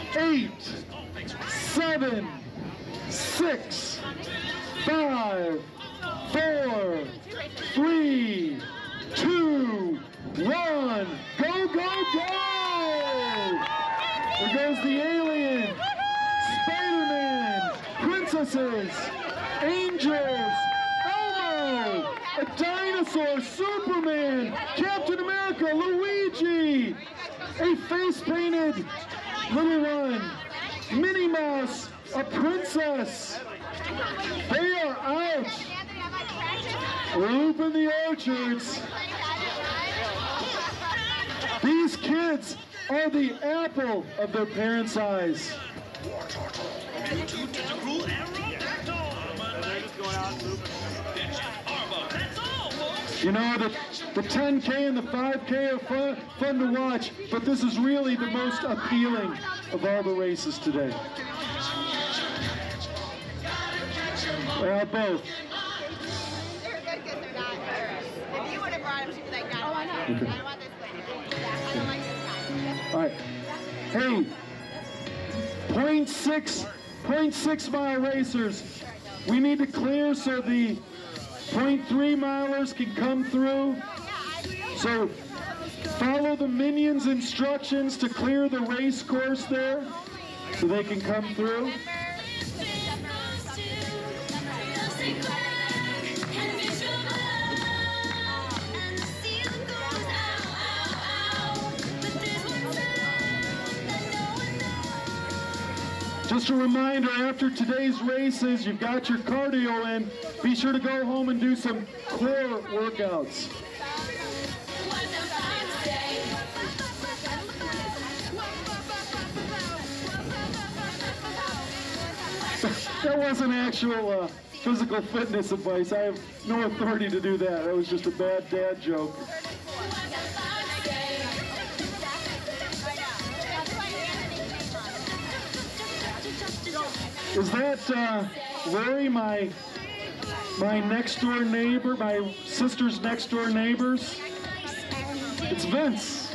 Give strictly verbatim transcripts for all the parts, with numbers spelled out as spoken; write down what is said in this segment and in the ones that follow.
eight, seven, six, five, four, three, two, one. Go, go, go! There goes the alien, Spider-Man, princesses, angels, Elmo, a dinosaur, Superman, Captain America, Luigi, a face-painted little one, Minnie Mouse, a princess. They are out. Loop in the Orchards. These kids are the apple of their parents' eyes. You know, the, the ten K and the five K are fun, fun to watch, but this is really the most appealing of all the races today. Well, both. They're good because they're not nervous. If you would have brought them, she'd be like, no, I don't want this. I don't want this lady. I don't like this guy. All right. Hey, point six, point six mile racers. We need to clear so the point three milers can come through. So follow the minions' instructions to clear the race course there so they can come through. Just a reminder, after today's races, you've got your cardio in. Be sure to go home and do some core workouts. That wasn't actual uh, physical fitness advice. I have no authority to do that. That was just a bad dad joke. Is that uh, Larry, my my next door neighbor, my sister's next door neighbors? It's Vince.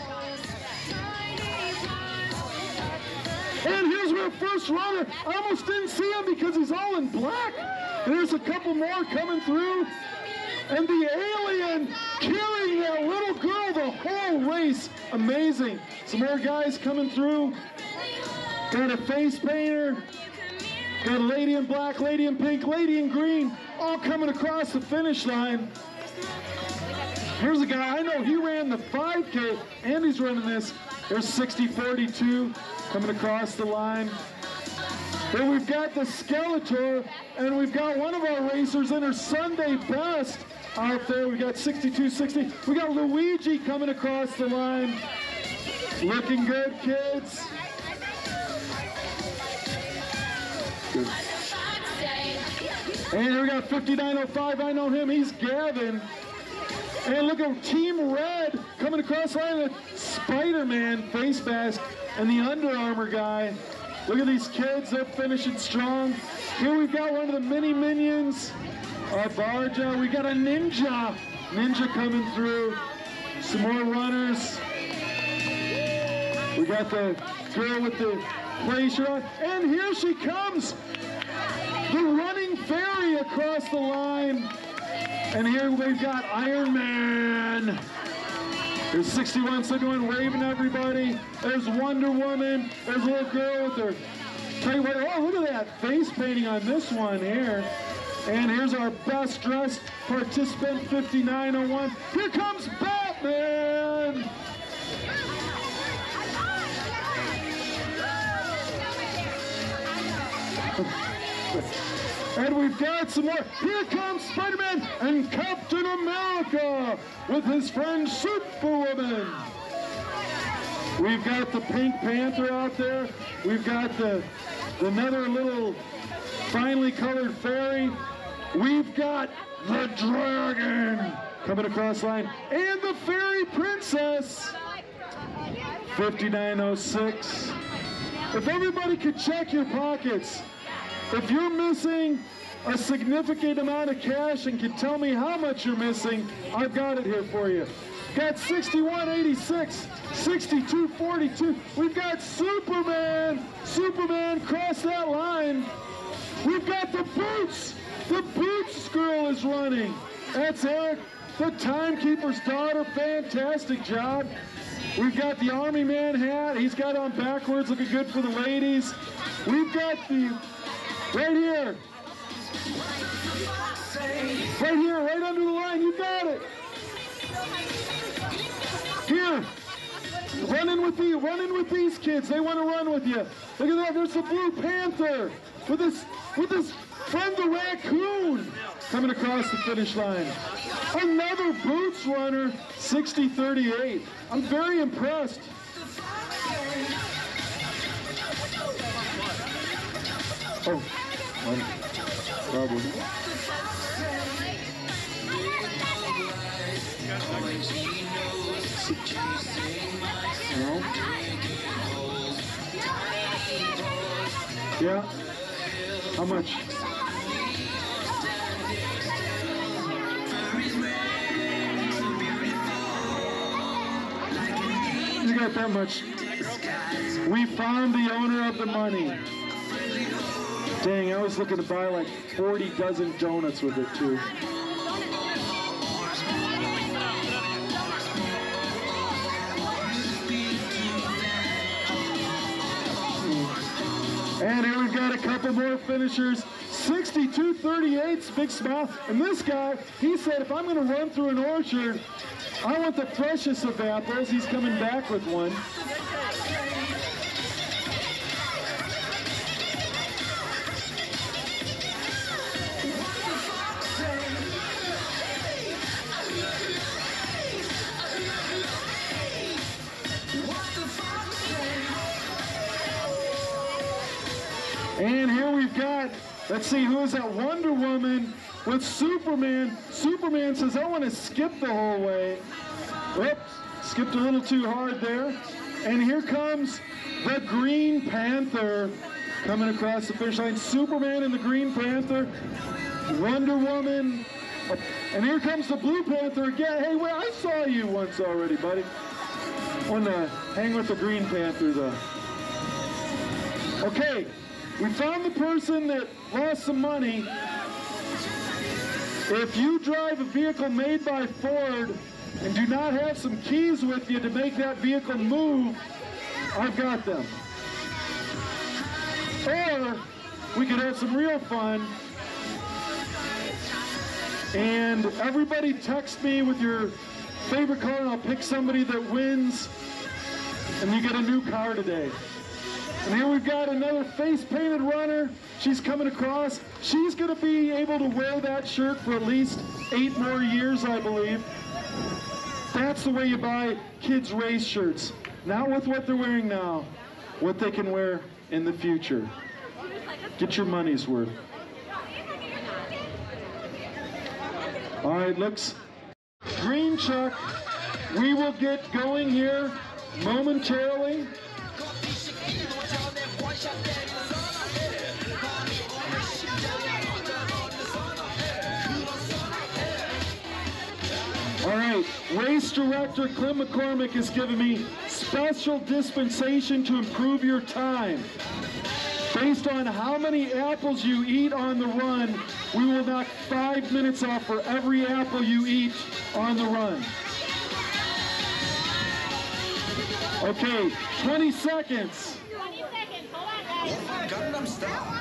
And here's our first runner. I almost didn't see him because he's all in black. There's a couple more coming through. And the alien carrying that little girl the whole race. Amazing. Some more guys coming through. Got a face painter. Got a lady in black, lady in pink, lady in green, all coming across the finish line. Here's a guy, I know he ran the five K, and he's running this. There's sixty forty-two coming across the line. Then we've got the Skeletor, and we've got one of our racers in her Sunday best out there. We've got sixty-two sixty. We got Luigi coming across the line. Looking good, kids. And here we got fifty-nine oh five, I know him, he's Gavin. And look at Team Red coming across the line with Spider-Man face mask and the Under Armour guy. Look at these kids, they're finishing strong. Here we've got one of the mini minions, uh, Barja. We got a ninja, ninja coming through. Some more runners. We got the girl with the play shirt on, and here she comes. The running fairy across the line. And here we've got Iron Man. There's sixty-one seventy-one waving everybody. There's Wonder Woman. There's a little girl with her. Oh, look at that face painting on this one here. And here's our best dressed participant, fifty-nine oh one. Here comes Batman. And we've got some more. Here comes Spider-Man and Captain America with his friend Superwoman. We've got the Pink Panther out there. We've got the another little finely colored fairy. We've got the dragon coming across the line. And the fairy princess. fifty-nine oh six. If everybody could check your pockets. If you're missing a significant amount of cash and can tell me how much you're missing, I've got it here for you. got sixty-one eighty-six, sixty-two forty-two. We've got Superman. Superman crossed that line. We've got the Boots. The Boots girl is running. That's Eric, the timekeeper's daughter. Fantastic job. We've got the Army Man hat. He's got on backwards, looking good for the ladies. We've got the, right here. Right here, right under the line. You got it. Here. Run in with the, run in with these kids. They want to run with you. Look at that. There's the Blue Panther with his, with his friend the raccoon coming across the finish line. Another Boots runner, sixty thirty-eight. I'm very impressed. Oh, one, probably. No. Yeah. How much? You got that much. We found the owner of the money. Dang, I was looking to buy like forty dozen donuts with it too. And here we've got a couple more finishers. sixty-two thirty-eight's big smile. And this guy, he said, if I'm going to run through an orchard, I want the freshest of apples. He's coming back with one. And here we've got, let's see, who is that? Wonder Woman with Superman. Superman says, I want to skip the whole way. Whoops, skipped a little too hard there. And here comes the Green Panther coming across the finish line. Superman and the Green Panther, Wonder Woman, and here comes the Blue Panther again. Hey, well, I saw you once already, buddy. I want to hang with the Green Panther, though. Okay. We found the person that lost some money. If you drive a vehicle made by Ford and do not have some keys with you to make that vehicle move, I've got them. Or we could have some real fun. And everybody text me with your favorite car and I'll pick somebody that wins and you get a new car today. And here we've got another face-painted runner. She's coming across. She's going to be able to wear that shirt for at least eight more years, I believe. That's the way you buy kids' race shirts. Not with what they're wearing now, what they can wear in the future. Get your money's worth. All right, looks green Chuck. We will get going here momentarily. All right, race director Clem McCormick has given me special dispensation to improve your time. Based on how many apples you eat on the run, we will knock five minutes off for every apple you eat on the run. Okay, twenty seconds. twenty seconds, hold on, guys.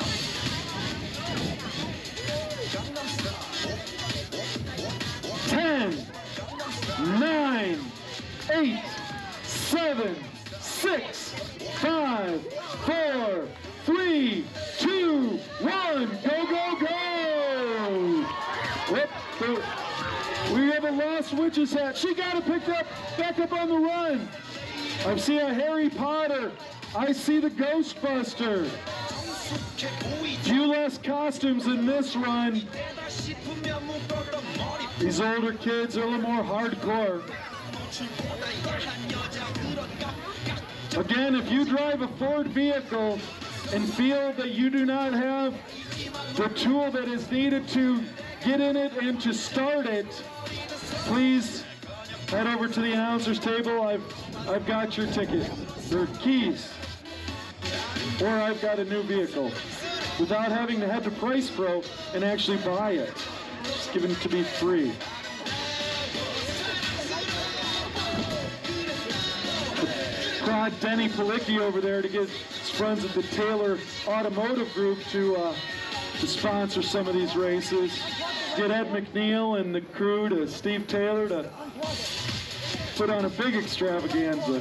ten, nine, eight, seven, six, five, four, three, two, one, go, go, go! Whoop, so we have a lost witch's hat. She got it picked up, back up on the run. I see a Harry Potter. I see the Ghostbuster. Few less costumes in this run. These older kids are a little more hardcore. Again, if you drive a Ford vehicle and feel that you do not have the tool that is needed to get in it and to start it, please head over to the announcer's table. I've, I've got your ticket, or keys, or I've got a new vehicle, without having to head to Price Pro and actually buy it. Just given it to me free. Prod Denny Palicki over there to get his friends at the Taylor Automotive Group to, uh, to sponsor some of these races. Get Ed McNeil and the crew to Steve Taylor to put on a big extravaganza.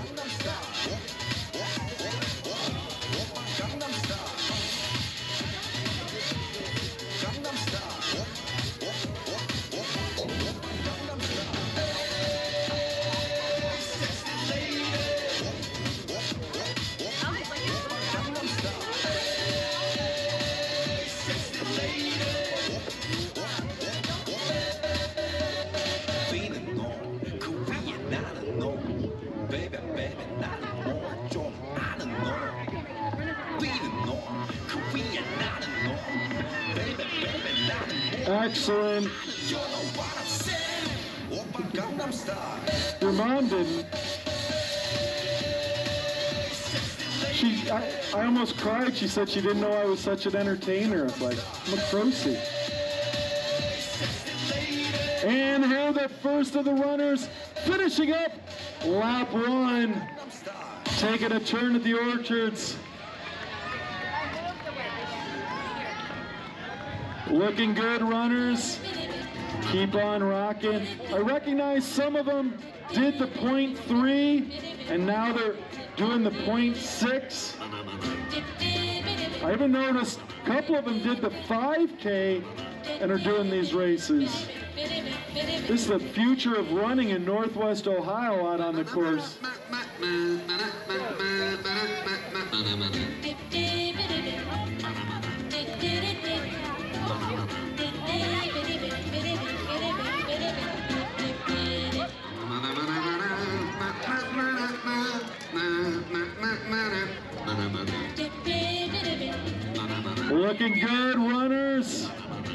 Excellent. Your mom didn't. She, I, I almost cried. She said she didn't know I was such an entertainer. I was like, I'm a Crocy. And here the first of the runners finishing up lap one. Taking a turn at the Orchards. Looking good, runners. Keep on rocking. I recognize some of them did the point three, and now they're doing the point six. I even noticed a couple of them did the five K and are doing these races. This is the future of running in Northwest Ohio out on the course. Looking good, runners.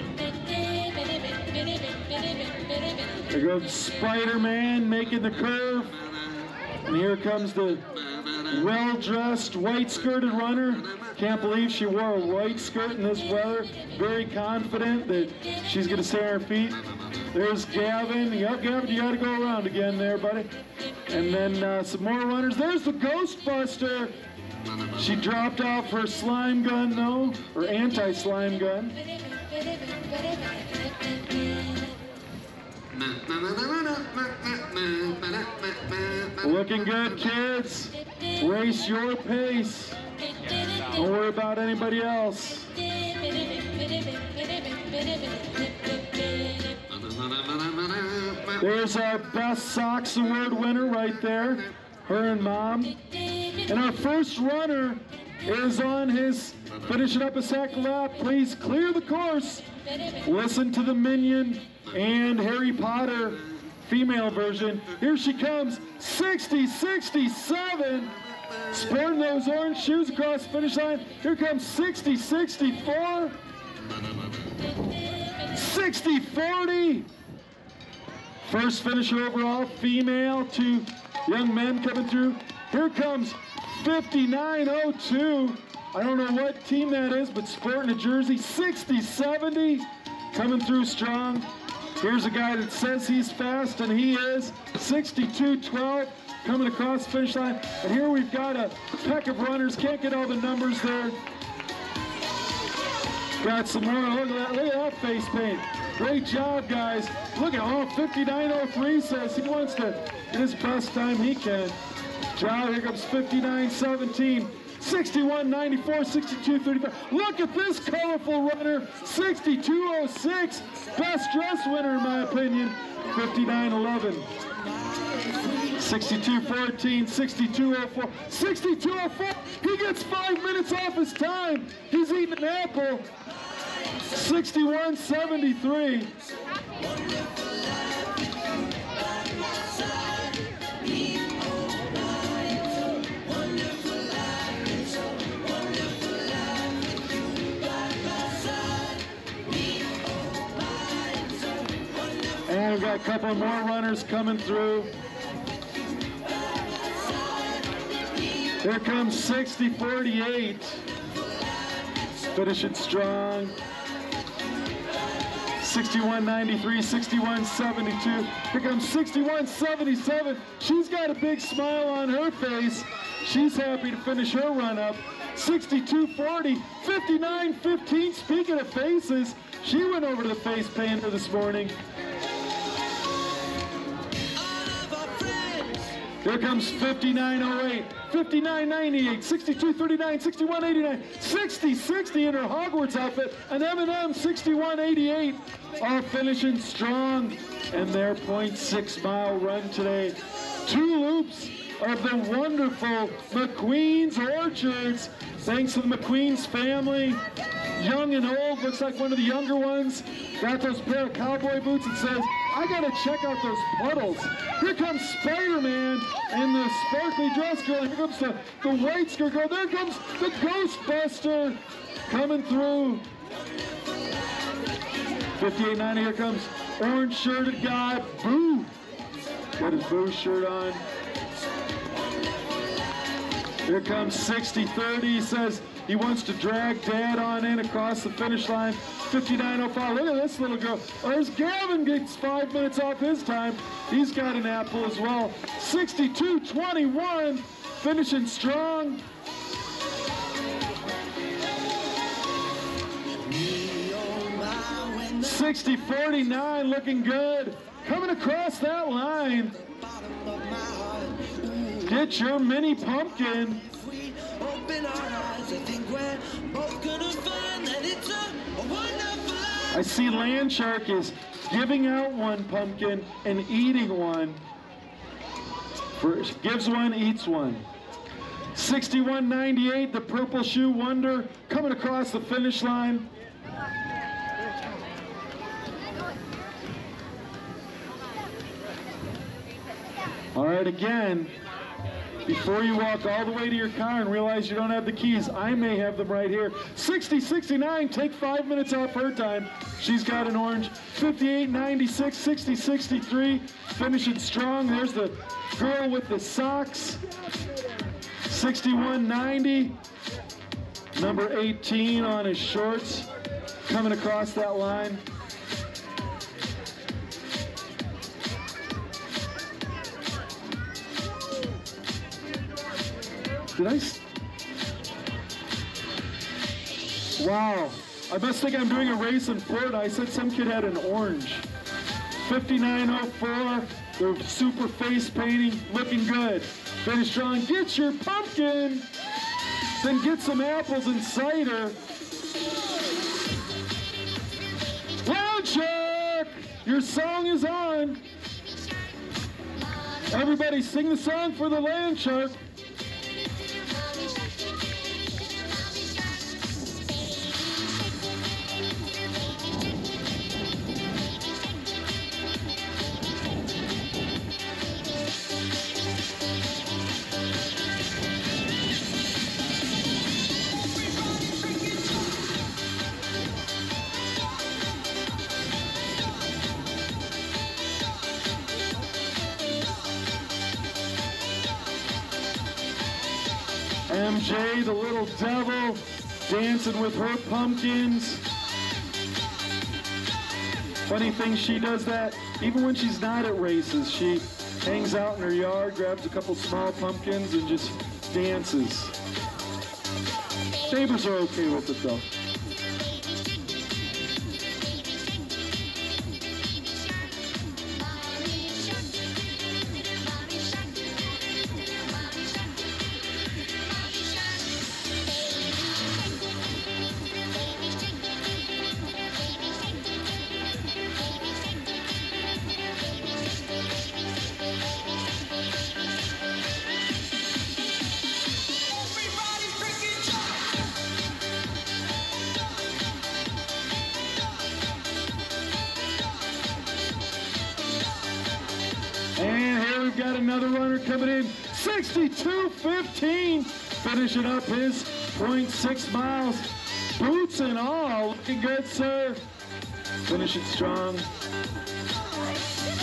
There goes Spider-Man making the curve. And here comes the well-dressed, white-skirted runner. Can't believe she wore a white skirt in this weather. Very confident that she's going to stay on her feet. There's Gavin. Yep, Gavin, you got to go around again there, buddy. And then uh, some more runners. There's the Ghostbuster. She dropped off her slime gun, though, or anti-slime gun. Looking good, kids. Race your pace. Don't worry about anybody else. There's our Best Socks Award winner right there. Her and Mom. And our first runner is on his finishing up a second lap. Please clear the course. Listen to the Minion and Harry Potter female version. Here she comes, sixty sixty-seven. Sporting those orange shoes across the finish line. Here comes sixty sixty-four. sixty forty. First finisher overall, female, two young men coming through. Here comes fifty-nine oh two. I don't know what team that is, but sporting a jersey. sixty seventy, coming through strong. Here's a guy that says he's fast, and he is. sixty-two twelve, coming across the finish line. And here we've got a pack of runners. Can't get all the numbers there. Got some more. Look at that, look at that face paint. Great job, guys. Look at, oh, fifty-nine oh three says he wants to get his best time he can. Job, here comes fifty-nine seventeen. sixty-one ninety-four, sixty-two thirty-five. Look at this colorful runner, sixty-two oh six. Best dress winner in my opinion, fifty-nine eleven. sixty-two fourteen, sixty-two oh four, sixty-two oh four. He gets five minutes off his time. He's eating an apple. sixty-one seventy-three. And we've got a couple more runners coming through. Here comes sixty forty-eight. Finishing strong. sixty-one ninety-three, sixty-one seventy-two. Here comes sixty-one seventy-seven. She's got a big smile on her face. She's happy to finish her run up. sixty-two forty, fifty-nine fifteen. Speaking of faces, she went over to the face painter this morning. Here comes fifty-nine oh eight, fifty-nine ninety-eight, sixty-two thirty-nine, sixty-one eighty-nine, sixty sixty in her Hogwarts outfit, and M and M sixty-one eighty-eight, all finishing strong in their point six mile run today. Two loops of the wonderful MacQueen's Orchards. Thanks to the MacQueen's family, young and old, looks like one of the younger ones. Got those pair of cowboy boots and says, I gotta check out those puddles. Here comes Spider-Man and the sparkly dress girl. Here comes the, the white skirt girl. There comes the Ghostbuster coming through. fifty-eight ninety, here comes orange shirted guy, Boo. Got his Boo shirt on. Here comes sixty thirty. He says he wants to drag Dad on in across the finish line. fifty-nine oh five. Look at this little girl. Oh, there's Gavin, gets five minutes off his time. He's got an apple as well. sixty-two twenty-one. Finishing strong. sixty forty-nine. Looking good. Coming across that line. Get your mini pumpkin. I see Land Shark is giving out one pumpkin and eating one. First, gives one, eats one. sixty-one ninety-eight, the Purple Shoe Wonder coming across the finish line. All right, again, before you walk all the way to your car and realize you don't have the keys, I may have them right here. sixty sixty-nine, take five minutes off her time. She's got an orange. fifty-eight ninety-six, sixty sixty-three, finishing strong. There's the girl with the socks. sixty-one ninety, number eighteen on his shorts, coming across that line. Did I? Wow. I must think I'm doing a race in Florida. I said some kid had an orange. fifty-nine oh four. The super face painting, looking good. Finish strong. Get your pumpkin. Then get some apples and cider. Land Shark, your song is on. Everybody sing the song for the Land Shark. M J, the little devil, dancing with her pumpkins. Funny thing, she does that even when she's not at races. She hangs out in her yard, grabs a couple small pumpkins, and just dances. Neighbors are okay with it, though. And here we've got another runner coming in, sixty-two fifteen, finishing up his point six miles. Boots and all, looking good, sir. Finishing strong.